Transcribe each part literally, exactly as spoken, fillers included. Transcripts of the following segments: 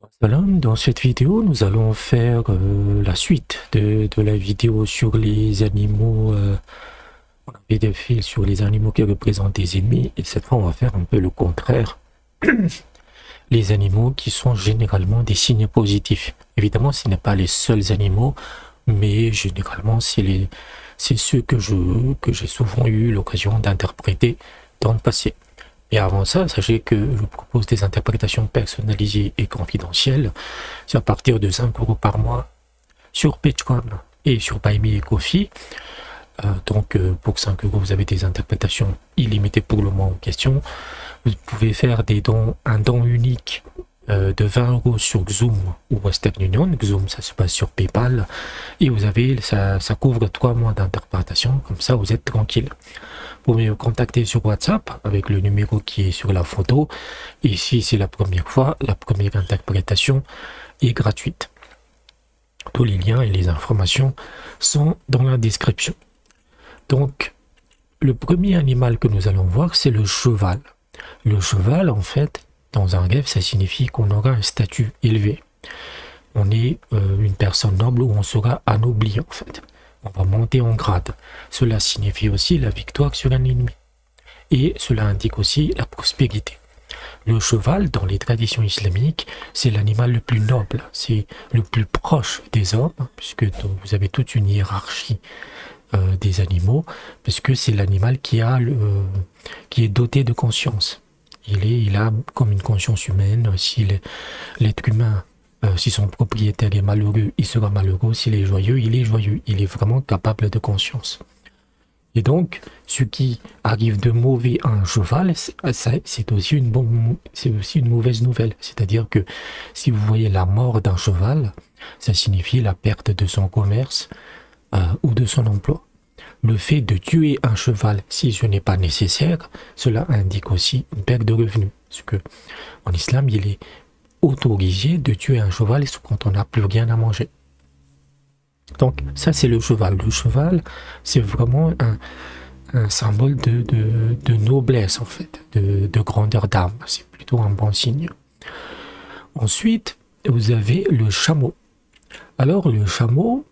Salam, dans cette vidéo, nous allons faire euh, la suite de, de la vidéo sur les animaux. Euh, on avait des fils sur les animaux qui représentent des ennemis, et cette fois, on va faire un peu le contraire. Les animaux qui sont généralement des signes positifs. Évidemment, ce n'est pas les seuls animaux, mais généralement, c'est les, c'est ceux que je, que j'ai souvent eu l'occasion d'interpréter dans le passé. Et avant ça, sachez que je propose des interprétations personnalisées et confidentielles. C'est à partir de cinq euros par mois sur Patreon et sur Buy Me et Ko-fi. Euh, donc euh, pour cinq euros, vous avez des interprétations illimitées pour le mois en question. Vous pouvez faire des dons, un don unique euh, de vingt euros sur Xoom ou Western Union. Xoom, ça se passe sur PayPal. Et vous avez, ça, ça couvre trois mois d'interprétation. Comme ça, vous êtes tranquille. Vous pouvez me contacter sur WhatsApp avec le numéro qui est sur la photo. Et si c'est la première fois, la première interprétation est gratuite. Tous les liens et les informations sont dans la description. Donc, le premier animal que nous allons voir, c'est le cheval. Le cheval, en fait, dans un rêve, ça signifie qu'on aura un statut élevé. On est euh, une personne noble ou on sera anobli, en fait. On va monter en grade. Cela signifie aussi la victoire sur un ennemi. Et cela indique aussi la prospérité. Le cheval, dans les traditions islamiques, c'est l'animal le plus noble. C'est le plus proche des hommes, puisque vous avez toute une hiérarchie euh, des animaux, puisque c'est l'animal qui a le, euh, qui est doté de conscience. Il, est, il a comme une conscience humaine. Si l'être humain Euh, si son propriétaire est malheureux, il sera malheureux. S'il est joyeux, il est joyeux. Il est vraiment capable de conscience. Et donc, ce qui arrive de mauvais à un cheval, c'est aussi une bonne, c'est aussi une mauvaise nouvelle. C'est-à-dire que si vous voyez la mort d'un cheval, ça signifie la perte de son commerce euh, ou de son emploi. Le fait de tuer un cheval, si ce n'est pas nécessaire, cela indique aussi une perte de revenus. Parce que en islam, il est autorisé de tuer un cheval quand on n'a plus rien à manger. Donc ça c'est le cheval. Le cheval c'est vraiment un, un symbole de, de, de noblesse en fait, de, de grandeur d'âme. C'est plutôt un bon signe. Ensuite vous avez le chameau. Alors le chameau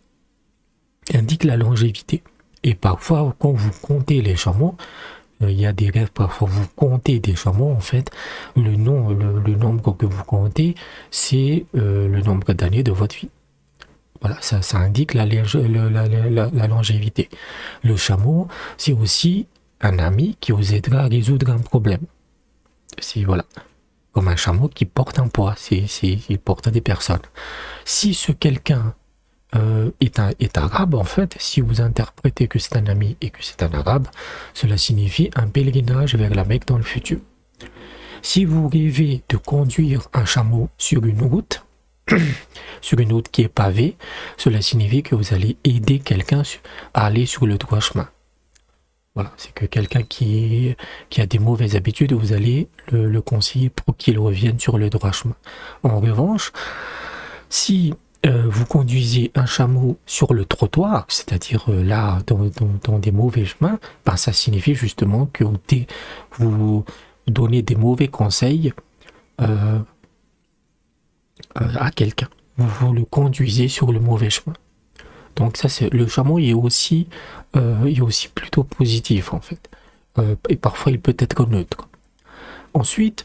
indique la longévité. Et parfois quand vous comptez les chameaux, il y a des rêves, parfois vous comptez des chameaux, en fait, le, nom, le, le nombre que vous comptez, c'est euh, le nombre d'années de votre vie. Voilà, ça, ça indique la, la, la, la, la longévité. Le chameau, c'est aussi un ami qui vous aidera à résoudre un problème. C'est, voilà, comme un chameau qui porte un poids, c'est, c'est, il porte des personnes. Si ce quelqu'un Euh, est, un, est arabe, en fait, si vous interprétez que c'est un ami et que c'est un arabe, cela signifie un pèlerinage vers la Mecque dans le futur. Si vous rêvez de conduire un chameau sur une route, sur une route qui est pavée, cela signifie que vous allez aider quelqu'un à aller sur le droit chemin. Voilà, c'est que quelqu'un qui, qui a des mauvaises habitudes, vous allez le, le conseiller pour qu'il revienne sur le droit chemin. En revanche, si Euh, vous conduisez un chameau sur le trottoir, c'est-à-dire euh, là, dans, dans, dans des mauvais chemins, ben, ça signifie justement que vous, vous donnez des mauvais conseils euh, euh, à quelqu'un. Vous, vous le conduisez sur le mauvais chemin. Donc ça, c'est le chameau est aussi, euh, est aussi plutôt positif en fait. Euh, et parfois, il peut être neutre. Ensuite,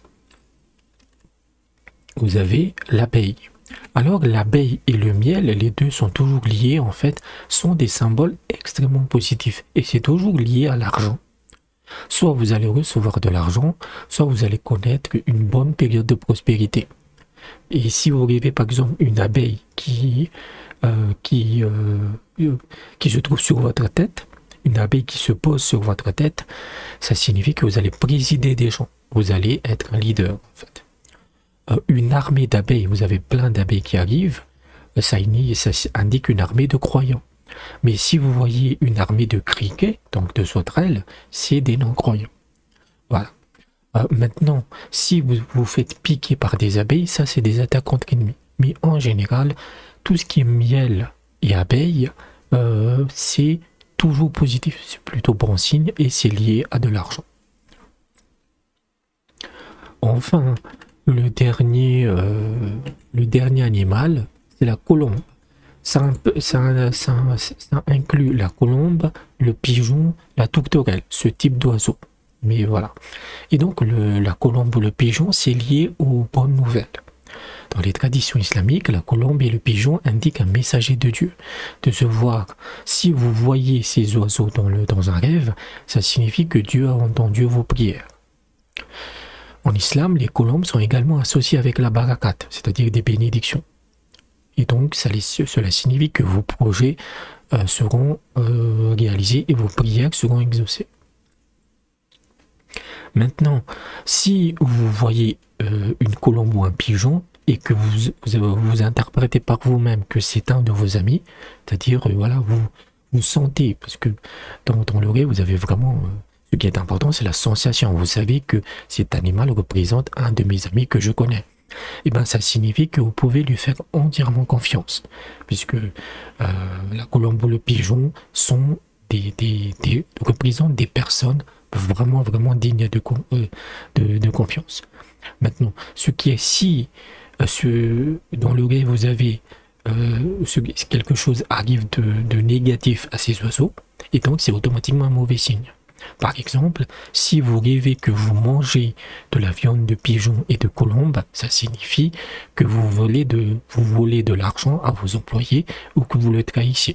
vous avez l'abeille. Alors l'abeille et le miel, les deux sont toujours liés en fait, sont des symboles extrêmement positifs et c'est toujours lié à l'argent. Soit vous allez recevoir de l'argent, soit vous allez connaître une bonne période de prospérité. Et si vous rêvez par exemple une abeille qui, euh, qui, euh, qui se trouve sur votre tête, une abeille qui se pose sur votre tête, ça signifie que vous allez présider des gens, vous allez être un leader en fait. Une armée d'abeilles, vous avez plein d'abeilles qui arrivent, ça, ça indique une armée de croyants. Mais si vous voyez une armée de criquets, donc de sauterelles, c'est des non-croyants. Voilà. Euh, maintenant, si vous vous faites piquer par des abeilles, ça c'est des attaques contre ennemis. Mais en général, tout ce qui est miel et abeilles, euh, c'est toujours positif, c'est plutôt bon signe et c'est lié à de l'argent. Enfin, le dernier, euh, le dernier animal, c'est la colombe. Ça, ça, ça, ça inclut la colombe, le pigeon, la tourterelle, ce type d'oiseau. Mais voilà. Et donc le, la colombe ou le pigeon, c'est lié aux bonnes nouvelles. Dans les traditions islamiques, la colombe et le pigeon indiquent un messager de Dieu. De se voir, si vous voyez ces oiseaux dans, le, dans un rêve, ça signifie que Dieu a entendu vos prières. En islam, les colombes sont également associées avec la barakat, c'est-à-dire des bénédictions. Et donc, ça, cela signifie que vos projets euh, seront euh, réalisés et vos prières seront exaucées. Maintenant, si vous voyez euh, une colombe ou un pigeon et que vous vous, vous interprétez par vous-même que c'est un de vos amis, c'est-à-dire, euh, voilà, vous, vous sentez, parce que dans, dans le rêve, vous avez vraiment... Euh, ce qui est important, c'est la sensation. Vous savez que cet animal représente un de mes amis que je connais. Et bien, ça signifie que vous pouvez lui faire entièrement confiance, puisque euh, la colombe ou le pigeon sont des, des, des, représentent des personnes vraiment, vraiment dignes de, euh, de, de confiance. Maintenant, ce qui est si, euh, ce, dans le rêve, vous avez euh, ce, quelque chose arrive de, de négatif à ces oiseaux, et donc c'est automatiquement un mauvais signe. Par exemple, si vous rêvez que vous mangez de la viande de pigeon et de colombe, ça signifie que vous volez de, vous volez de l'argent à vos employés ou que vous le trahissez.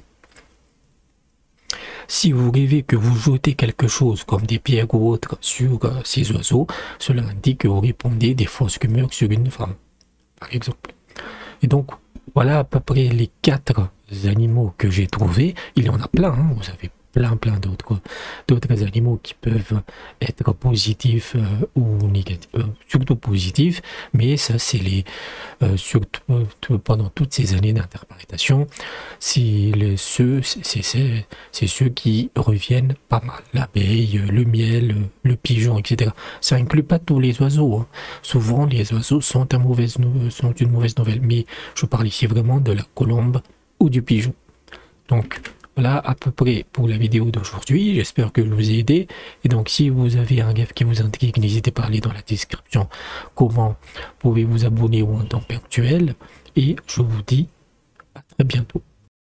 Si vous rêvez que vous jetez quelque chose comme des pierres ou autres sur euh, ces oiseaux, cela indique que vous répondez des fausses rumeurs sur une femme, par exemple. Et donc, voilà à peu près les quatre animaux que j'ai trouvés. Il y en a plein, hein, vous avez plein plein d'autres d'autres animaux qui peuvent être positifs euh, ou négatifs, euh, surtout positifs, mais ça c'est les euh, surtout euh, pendant toutes ces années d'interprétation, c'est ceux c'est c'est ceux qui reviennent pas mal, l'abeille, le miel, le pigeon, etc. Ça inclut pas tous les oiseaux, hein. Souvent les oiseaux sont un mauvaise sont une mauvaise nouvelle, mais je parle ici vraiment de la colombe ou du pigeon. Donc voilà à peu près pour la vidéo d'aujourd'hui, j'espère que je vous ai aidé. Et donc si vous avez un rêve qui vous intrigue, n'hésitez pas à aller dans la description comment pouvez vous abonner ou en temps actuel. Et je vous dis à très bientôt.